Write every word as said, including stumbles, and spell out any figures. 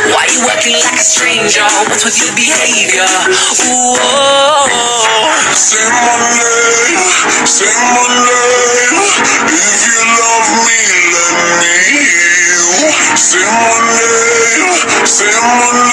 Why you acting like a stranger? What's with your behavior? Ooh, oh, oh. Say my name, say my name. If you love me, let me hear you. Say my name, say my name.